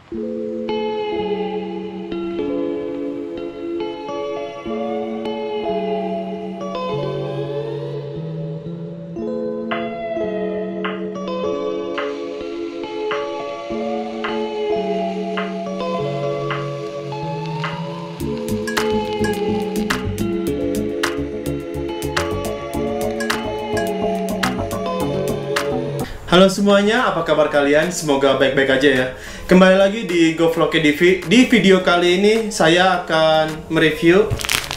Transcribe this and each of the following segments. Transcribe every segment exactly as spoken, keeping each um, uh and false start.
Halo semuanya, apa kabar kalian? Semoga baik-baik aja ya. Kembali lagi di GoVlog T V. Di video kali ini saya akan mereview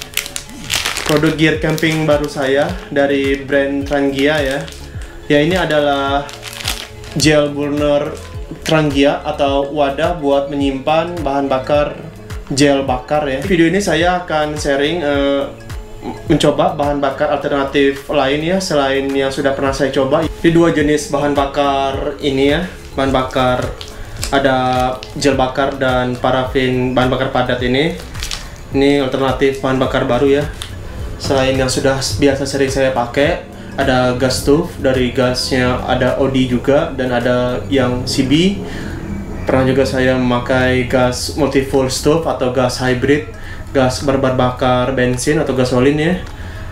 produk gear camping baru saya dari brand Trangia ya. Ya, ini adalah gel burner Trangia atau wadah buat menyimpan bahan bakar gel bakar ya. Video ini saya akan sharing uh, mencoba bahan bakar alternatif lain ya, selain yang sudah pernah saya coba. Di dua jenis bahan bakar ini ya, bahan bakar ada gel bakar dan parafin bahan bakar padat ini. Ini alternatif bahan bakar baru ya, selain yang sudah biasa sering saya pakai. Ada gas stove, dari gasnya ada O D juga, dan ada yang C B. Pernah juga saya memakai gas multi-fuel stove atau gas hybrid, gas berbakar bensin atau gasolin ya,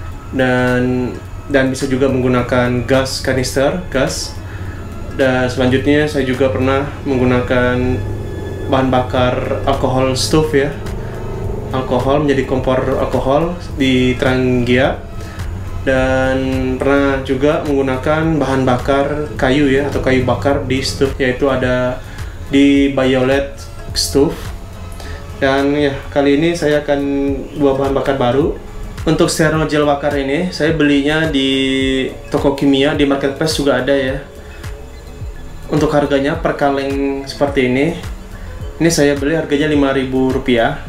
dan dan bisa juga menggunakan gas kanister gas. Dan selanjutnya saya juga pernah menggunakan bahan bakar alkohol stove ya, alkohol menjadi kompor alkohol di Trangia, dan pernah juga menggunakan bahan bakar kayu ya, atau kayu bakar di stove, yaitu ada di Violet stove. Dan ya, kali ini saya akan dua bahan bakar baru. Untuk stereo gel bakar ini saya belinya di toko kimia, di marketplace juga ada ya. Untuk harganya per kaleng seperti ini, ini saya beli harganya lima ribu rupiah.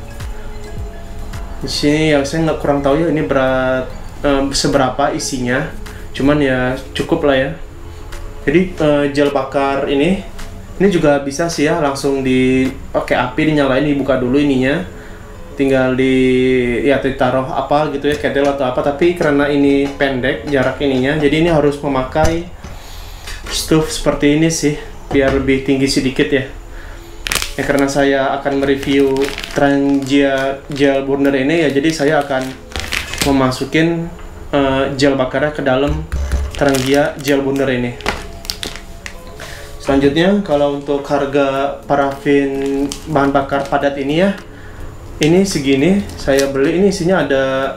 Di sini yang saya nggak kurang tahu ya ini berat eh, seberapa isinya, cuman ya cukup lah ya. Jadi eh, gel bakar ini Ini juga bisa sih ya, langsung dipakai api, dinyalain, dibuka dulu ininya, tinggal di ya ditaruh apa gitu ya, kettle atau apa. Tapi karena ini pendek jarak ininya, jadi ini harus memakai stove seperti ini sih, biar lebih tinggi sedikit ya. Ya karena saya akan mereview Trangia gel burner ini ya, jadi saya akan memasukin uh, gel bakarnya ke dalam Trangia gel burner ini. Selanjutnya, kalau untuk harga parafin bahan bakar padat ini ya, ini segini saya beli. Ini isinya ada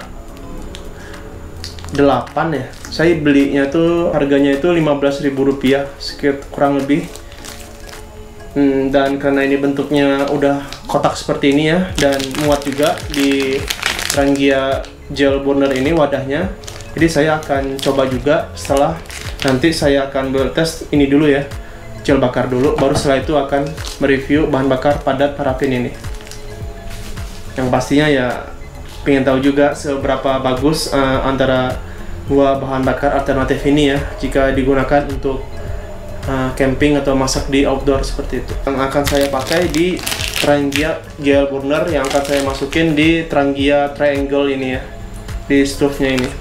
delapan ya. Saya belinya tuh harganya itu lima belas ribu rupiah sekitar kurang lebih. Hmm, dan karena ini bentuknya udah kotak seperti ini ya, dan muat juga di Trangia gel burner ini wadahnya. Jadi saya akan coba juga, setelah nanti saya akan bertes ini dulu ya, gel bakar dulu, baru setelah itu akan mereview bahan bakar padat parafin ini. Yang pastinya ya pengen tahu juga seberapa bagus uh, antara dua bahan bakar alternatif ini ya, jika digunakan untuk uh, camping atau masak di outdoor seperti itu. Yang akan saya pakai di Trangia gel burner, yang akan saya masukin di Trangia triangle ini ya, di stove-nya ini.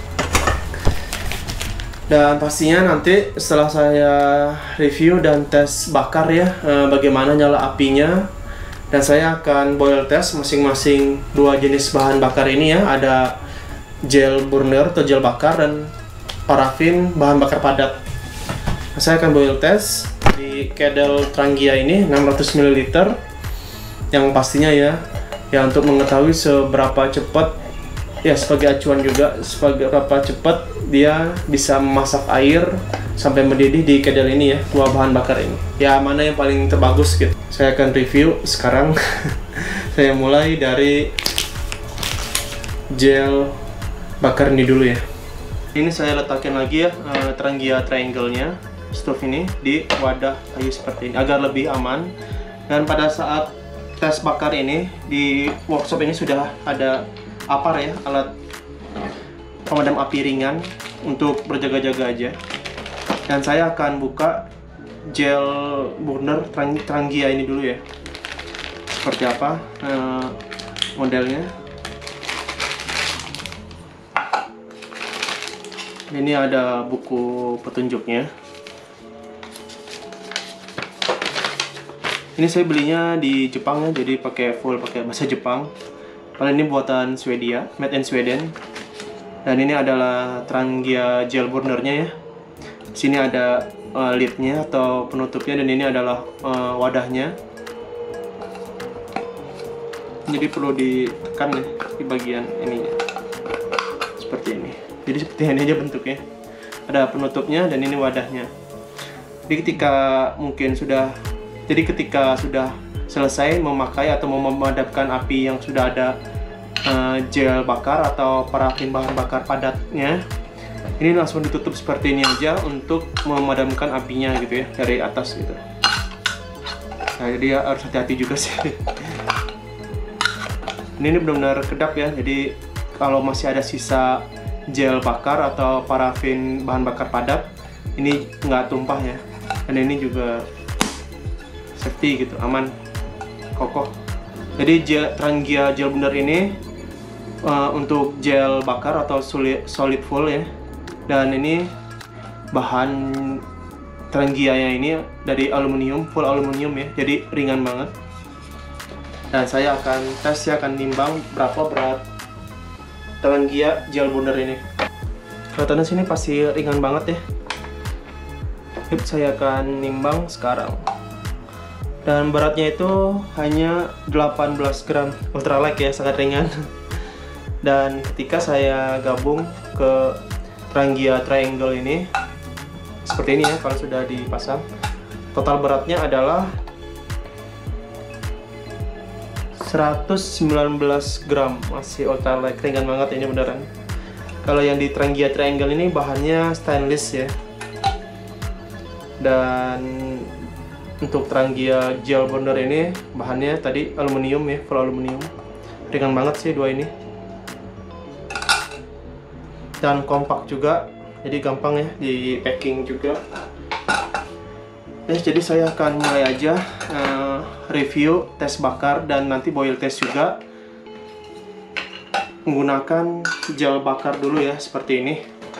Dan pastinya nanti setelah saya review dan tes bakar ya, eh, bagaimana nyala apinya, dan saya akan boil test masing-masing dua jenis bahan bakar ini ya. Ada gel burner atau gel bakar dan parafin bahan bakar padat. Nah, saya akan boil test di kettle Trangia ini enam ratus mililiter. Yang pastinya ya, ya untuk mengetahui seberapa cepat ya, sebagai acuan juga sebagai berapa cepat dia bisa memasak air sampai mendidih di kettle ini ya, dua bahan bakar ini. Ya, mana yang paling terbagus gitu. Saya akan review sekarang. Saya mulai dari gel bakar ini dulu ya. Ini saya letakkan lagi ya, uh, Trangia triangle-nya, stove ini di wadah kayu seperti ini agar lebih aman. Dan pada saat tes bakar ini di workshop ini sudah ada apar ya, alat pemadam api ringan untuk berjaga-jaga aja. Dan saya akan buka gel burner Trangia ini dulu ya, seperti apa uh, modelnya. Ini ada buku petunjuknya. Ini saya belinya di Jepang ya, jadi pakai full pakai bahasa Jepang. Kalau ini buatan Swedia, made in Sweden. Dan ini adalah Trangia gel burnernya ya. Sini ada uh, lidnya atau penutupnya, dan ini adalah uh, wadahnya. Jadi perlu ditekan ya di bagian ininya, seperti ini. Jadi seperti ini aja bentuknya. Ada penutupnya dan ini wadahnya. Jadi ketika mungkin sudah, jadi ketika sudah selesai memakai atau memadamkan api yang sudah ada uh, gel bakar atau parafin bahan bakar padatnya, ini langsung ditutup seperti ini aja untuk memadamkan apinya gitu ya, dari atas gitu. Nah, jadi ya harus hati-hati juga sih. Ini, ini benar-benar kedap ya, jadi kalau masih ada sisa gel bakar atau parafin bahan bakar padat, ini nggak tumpah ya. Dan ini juga safety gitu, aman, kokoh. Jadi gel, Trangia gel burner ini uh, untuk gel bakar atau solid, solid full ya. Dan ini bahan Trangia-nya ini dari aluminium, full aluminium ya, jadi ringan banget. Dan saya akan tes ya, akan nimbang berapa berat Trangia gel burner ini. Kelihatannya sini pasti ringan banget ya. Yuk, saya akan nimbang sekarang. Dan beratnya itu hanya delapan belas gram, ultralight ya, sangat ringan. Dan ketika saya gabung ke Trangia Triangle ini, seperti ini ya kalau sudah dipasang, total beratnya adalah seratus sembilan belas gram, masih ultralight, ringan banget ini beneran. Kalau yang di Trangia Triangle ini bahannya stainless ya. Dan untuk Trangia gel burner ini bahannya tadi aluminium ya, full aluminium. Ringan banget sih dua ini. Dan kompak juga, jadi gampang ya di packing juga. Nah, jadi saya akan mulai aja uh, review tes bakar dan nanti boil test juga menggunakan gel bakar dulu ya, seperti ini.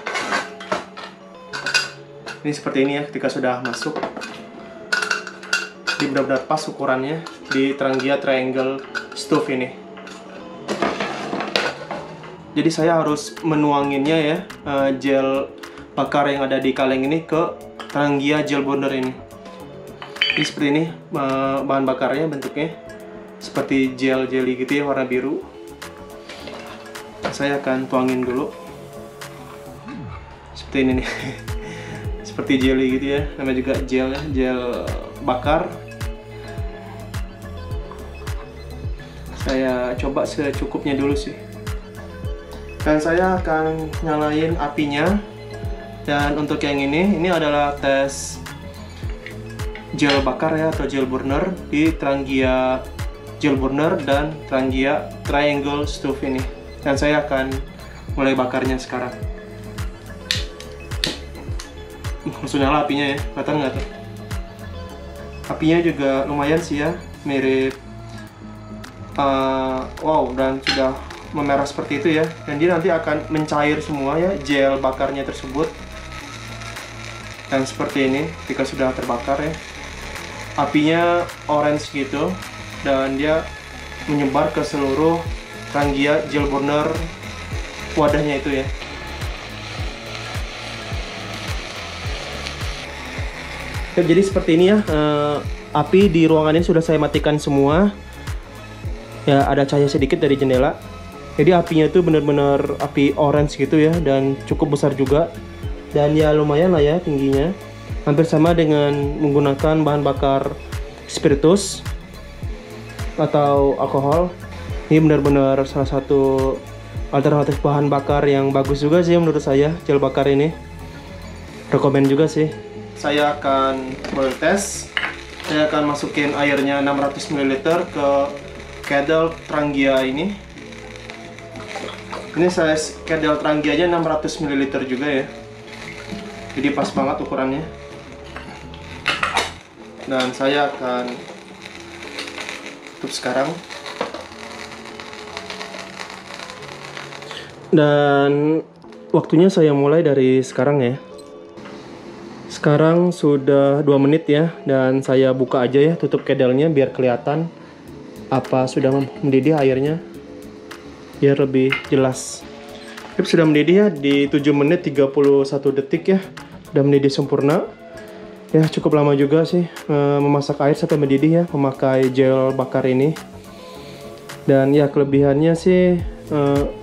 Ini seperti ini ya ketika sudah masuk. Jadi benar-benar pas ukurannya di Trangia Triangle stove ini. Jadi saya harus menuanginnya ya, uh, gel bakar yang ada di kaleng ini ke Trangia gel burner ini. Ini seperti ini uh, bahan bakarnya, bentuknya seperti gel jelly gitu ya, warna biru. Saya akan tuangin dulu seperti ini nih. Seperti jelly gitu ya, namanya juga gel ya, gel bakar. Saya coba secukupnya dulu sih. Dan saya akan nyalain apinya. Dan untuk yang ini, ini adalah tes gel bakar ya, atau gel burner di Trangia gel burner dan Trangia Triangle stove ini. Dan saya akan mulai bakarnya sekarang. Langsung nyala apinya ya, kelihatan nggak tuh? Apinya juga lumayan sih ya, mirip uh, wow, dan sudah memerah seperti itu ya. Dan dia nanti akan mencair semua ya, gel bakarnya tersebut. Dan seperti ini ketika sudah terbakar ya, apinya orange gitu, dan dia menyebar ke seluruh Trangia gel burner wadahnya itu ya. Jadi seperti ini ya, uh, api di ruangan ini sudah saya matikan semua. Ya, ada cahaya sedikit dari jendela. Jadi apinya itu benar-benar api orange gitu ya, dan cukup besar juga. Dan ya lumayan lah ya tingginya. Hampir sama dengan menggunakan bahan bakar spiritus atau alkohol. Ini benar-benar salah satu alternatif bahan bakar yang bagus juga sih menurut saya, gel bakar ini. Rekomen juga sih. Saya akan boil test. Saya akan masukin airnya enam ratus mililiter ke kedel Trangia ini. Ini saya kedel Trangianya enam ratus mililiter juga ya. Jadi pas banget ukurannya. Dan saya akan tutup sekarang. Dan waktunya saya mulai dari sekarang ya. Sekarang sudah dua menit ya, dan saya buka aja ya, tutup kedelnya biar kelihatan apa sudah mendidih airnya, biar lebih jelas. Ini sudah mendidih ya di tujuh menit tiga puluh satu detik ya, sudah mendidih sempurna. Ya cukup lama juga sih e, memasak air sampai mendidih ya, memakai gel bakar ini. Dan ya kelebihannya sih e,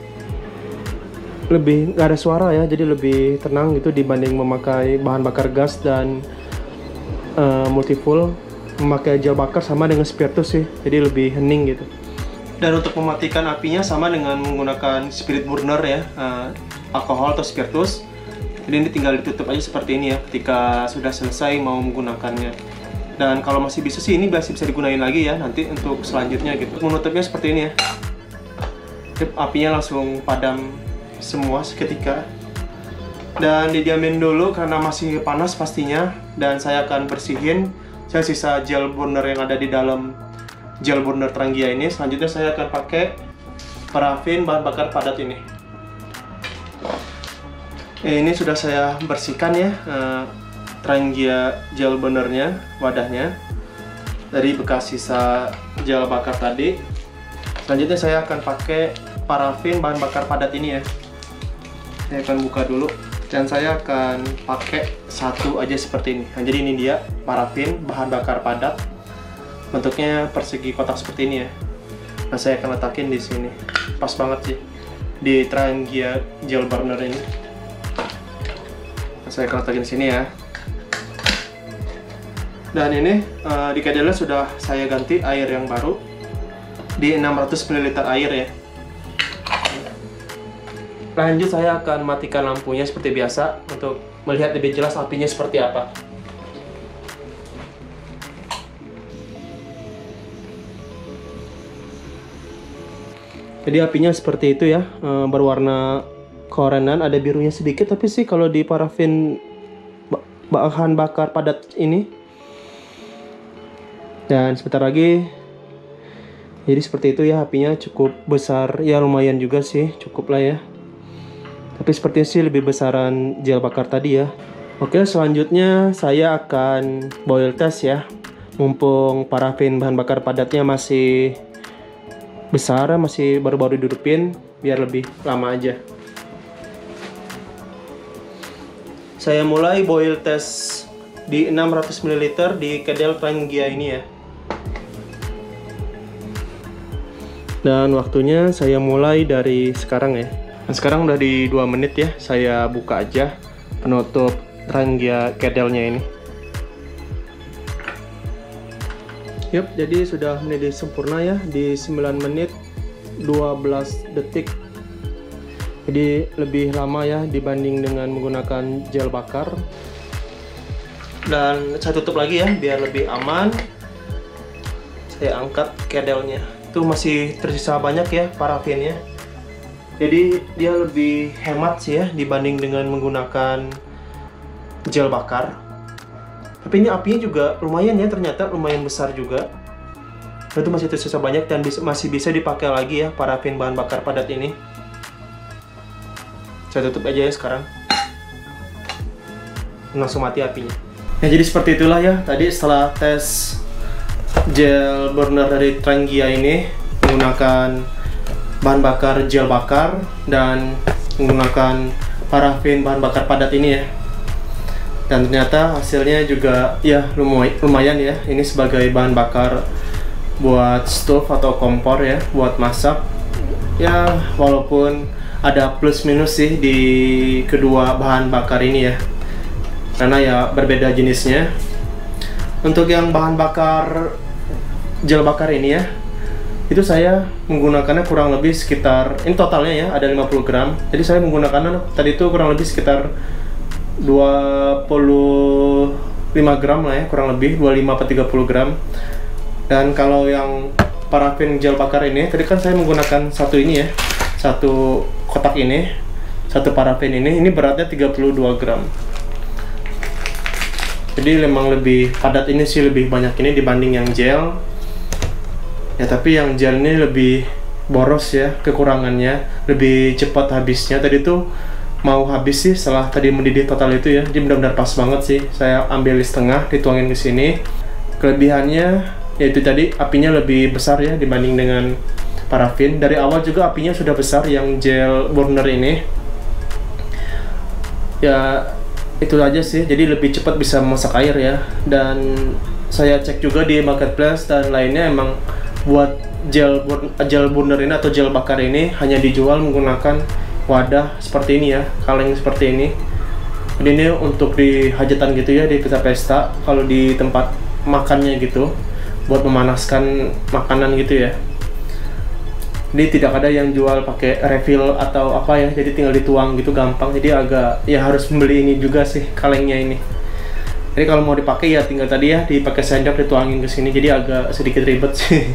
lebih nggak ada suara ya, jadi lebih tenang gitu dibanding memakai bahan bakar gas dan uh, multifuel. Memakai gel bakar sama dengan spiritus sih, jadi lebih hening gitu. Dan untuk mematikan apinya sama dengan menggunakan spirit burner ya, uh, alkohol atau spiritus. Jadi ini tinggal ditutup aja seperti ini ya ketika sudah selesai mau menggunakannya. Dan kalau masih bisa sih ini masih bisa digunain lagi ya nanti untuk selanjutnya gitu. Menutupnya seperti ini ya, apinya langsung padam semua seketika, dan didiamin dulu karena masih panas pastinya. Dan saya akan bersihin saya sisa gel burner yang ada di dalam gel burner Trangia ini. Selanjutnya saya akan pakai parafin bahan bakar padat ini. Eh, ini sudah saya bersihkan ya eh, Trangia gel burnernya, wadahnya dari bekas sisa gel bakar tadi. Selanjutnya saya akan pakai parafin bahan bakar padat ini ya. Saya akan buka dulu dan saya akan pakai satu aja seperti ini. Nah, jadi ini dia parafin bahan bakar padat, bentuknya persegi kotak seperti ini ya. Nah, saya akan letakin di sini, pas banget sih di Trangia gel burner ini. Nah, saya akan letakin di sini ya. Dan ini uh, di kedelnya sudah saya ganti air yang baru di enam ratus mililiter air ya. Lanjut saya akan matikan lampunya seperti biasa untuk melihat lebih jelas apinya seperti apa. Jadi apinya seperti itu ya, e, berwarna keorenan, ada birunya sedikit, tapi sih kalau di parafin bahan bakar padat ini. Dan sebentar lagi, jadi seperti itu ya, apinya cukup besar ya, lumayan juga sih, cukup lah ya. Tapi sepertinya sih lebih besaran gel bakar tadi ya. Oke, selanjutnya saya akan boil test ya. Mumpung parafin bahan bakar padatnya masih besar, masih baru-baru dihidupin, biar lebih lama aja. Saya mulai boil test di enam ratus mililiter di kedel Trangia ini ya. Dan waktunya saya mulai dari sekarang ya. Nah, sekarang udah di dua menit ya, saya buka aja penutup Trangia kedelnya ini. Yup, jadi sudah mendidih sempurna ya di sembilan menit dua belas detik. Jadi lebih lama ya dibanding dengan menggunakan gel bakar. Dan saya tutup lagi ya biar lebih aman. Saya angkat kedelnya. Itu masih tersisa banyak ya parafinnya. Jadi dia lebih hemat sih ya dibanding dengan menggunakan gel bakar. Tapi ini apinya juga lumayan ya, ternyata lumayan besar juga. Itu masih tersisa banyak dan bisa, masih bisa dipakai lagi ya parafin bahan bakar padat ini. Saya tutup aja ya sekarang. Langsung mati apinya. Ya jadi seperti itulah ya. Tadi setelah tes gel burner dari Trangia ini menggunakan bahan bakar gel bakar dan menggunakan parafin bahan bakar padat ini ya, dan ternyata hasilnya juga ya lumayan ya. Ini sebagai bahan bakar buat stove atau kompor ya, buat masak ya, walaupun ada plus minus sih di kedua bahan bakar ini ya, karena ya berbeda jenisnya. Untuk yang bahan bakar gel bakar ini ya, itu saya menggunakannya kurang lebih sekitar, ini totalnya ya ada lima puluh gram. Jadi saya menggunakannya tadi itu kurang lebih sekitar dua puluh lima gram lah ya, kurang lebih dua puluh lima sampai tiga puluh gram. Dan kalau yang parafin gel bakar ini, tadi kan saya menggunakan satu ini ya, satu kotak ini, satu parafin ini, ini beratnya tiga puluh dua gram. Jadi memang lebih padat ini sih, lebih banyak ini dibanding yang gel. Ya tapi yang gel ini lebih boros ya, kekurangannya lebih cepat habisnya. Tadi tuh mau habis sih setelah tadi mendidih total itu ya. Jadi benar-benar pas banget sih. Saya ambil di setengah, dituangin ke sini. Kelebihannya yaitu tadi apinya lebih besar ya dibanding dengan parafin. Dari awal juga apinya sudah besar yang gel burner ini. Ya itu aja sih. Jadi lebih cepat bisa memasak air ya. Dan saya cek juga di marketplace dan lainnya, emang buat gel gel burner ini atau gel bakar ini hanya dijual menggunakan wadah seperti ini ya, kaleng seperti ini. Jadi ini untuk di hajatan gitu ya, di pesta-pesta, kalau di tempat makannya gitu, buat memanaskan makanan gitu ya. Jadi tidak ada yang jual pakai refill atau apa ya, jadi tinggal dituang gitu gampang. Jadi agak ya harus membeli ini juga sih, kalengnya ini. Jadi kalau mau dipakai ya tinggal tadi ya dipakai sendok, dituangin ke sini, jadi agak sedikit ribet sih.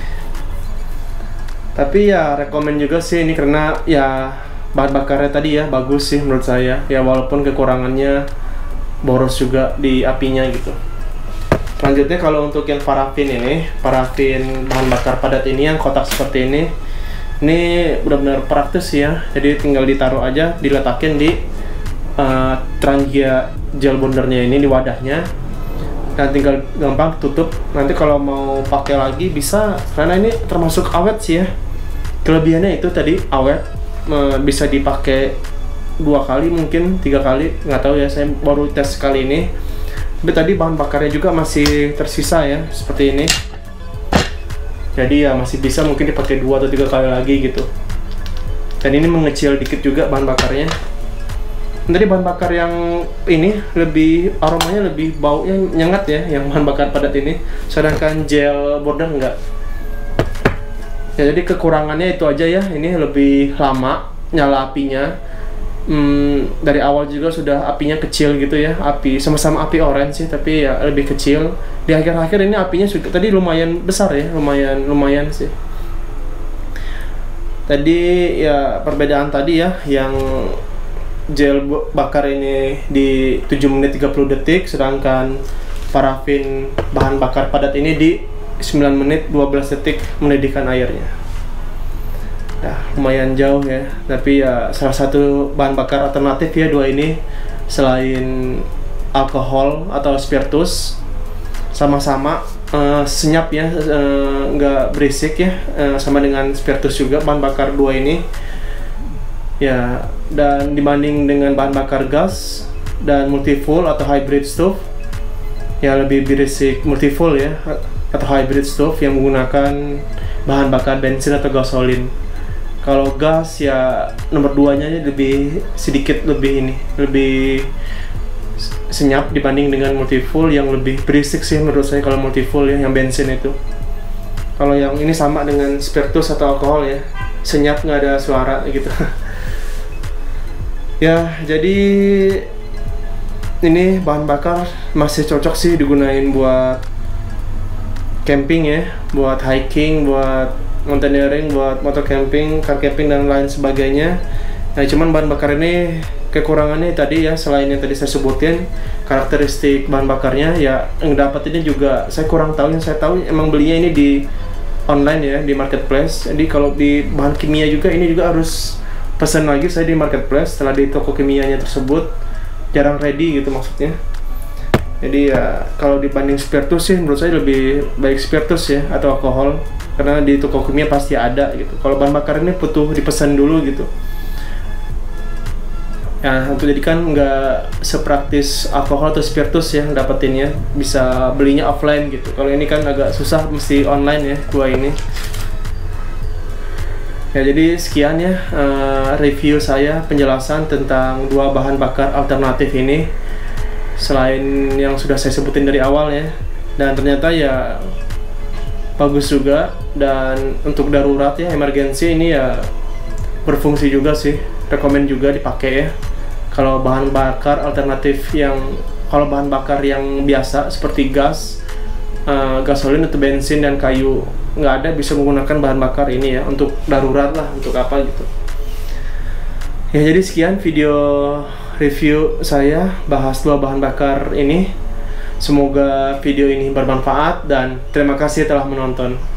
Tapi ya rekomen juga sih ini karena ya bahan bakarnya tadi ya bagus sih menurut saya. Ya walaupun kekurangannya boros juga di apinya gitu. Selanjutnya kalau untuk yang parafin ini, parafin bahan bakar padat ini yang kotak seperti ini, ini benar-benar praktis ya. Jadi tinggal ditaruh aja, diletakin di uh, Trangia gel burnernya ini, di wadahnya, dan tinggal gampang tutup. Nanti kalau mau pakai lagi bisa, karena ini termasuk awet sih ya. Kelebihannya itu tadi awet, uh, bisa dipakai dua kali mungkin tiga kali, nggak tahu ya, saya baru tes kali ini. Tapi tadi bahan bakarnya juga masih tersisa ya, seperti ini. Jadi ya masih bisa mungkin dipakai dua atau tiga kali lagi gitu. Dan ini mengecil dikit juga bahan bakarnya. Tadi bahan bakar yang ini lebih aromanya lebih baunya nyengat ya, yang bahan bakar padat ini. Sedangkan gel border enggak. Ya jadi kekurangannya itu aja ya. Ini lebih lama nyala apinya. Hmm, dari awal juga sudah apinya kecil gitu ya. Api sama-sama api orange sih, tapi ya lebih kecil. Di akhir-akhir ini apinya sudah tadi lumayan besar ya, lumayan lumayan sih. Tadi ya perbedaan tadi ya, yang gel bakar ini di tujuh menit tiga puluh detik, sedangkan parafin bahan bakar padat ini di sembilan menit dua belas detik mendidihkan airnya. Ya, lumayan jauh ya, tapi ya salah satu bahan bakar alternatif ya dua ini, selain alkohol atau spiritus, sama-sama uh, senyap ya, uh, nggak berisik ya, uh, sama dengan spiritus juga bahan bakar dua ini. Ya, dan dibanding dengan bahan bakar gas dan multifuel atau hybrid stove, ya lebih berisik multifuel ya, atau hybrid stove yang menggunakan bahan bakar bensin atau gasolin. Kalau gas ya nomor duanya lebih sedikit lebih ini, lebih senyap dibanding dengan multifuel yang lebih berisik sih menurut saya kalau multifuel ya, yang bensin itu. Kalau yang ini sama dengan spiritus atau alkohol ya, senyap nggak ada suara gitu. Ya, jadi ini bahan bakar masih cocok sih digunain buat camping ya, buat hiking, buat mountaineering, buat motor camping, car camping dan lain sebagainya. Nah, cuman bahan bakar ini kekurangannya tadi ya, selain yang tadi saya sebutin, karakteristik bahan bakarnya ya yang dapetinnya juga saya kurang tahu. Yang saya tahu emang belinya ini di online ya, di marketplace. Jadi kalau di bahan kimia juga ini juga harus pesan lagi saya di marketplace, setelah di toko kimianya tersebut jarang ready gitu maksudnya. Jadi ya kalau dibanding spiritus sih menurut saya lebih baik spiritus ya atau alkohol, karena di toko kimia pasti ada gitu. Kalau bahan bakar ini butuh dipesan dulu gitu. Ya untuk jadi kan nggak sepraktis alkohol atau spiritus ya dapetinnya, bisa belinya offline gitu. Kalau ini kan agak susah, mesti online ya gua ini. Ya jadi sekian ya uh, review saya, penjelasan tentang dua bahan bakar alternatif ini, selain yang sudah saya sebutin dari awal ya. Dan ternyata ya bagus juga, dan untuk darurat ya, emergency ini ya berfungsi juga sih, rekomen juga dipakai ya. Kalau bahan bakar alternatif yang, kalau bahan bakar yang biasa seperti gas, uh, gasolin atau bensin dan kayu nggak ada, bisa menggunakan bahan bakar ini ya untuk darurat lah, untuk apa gitu. Ya jadi sekian video review saya bahas dua bahan bakar ini. Semoga video ini bermanfaat dan terima kasih telah menonton.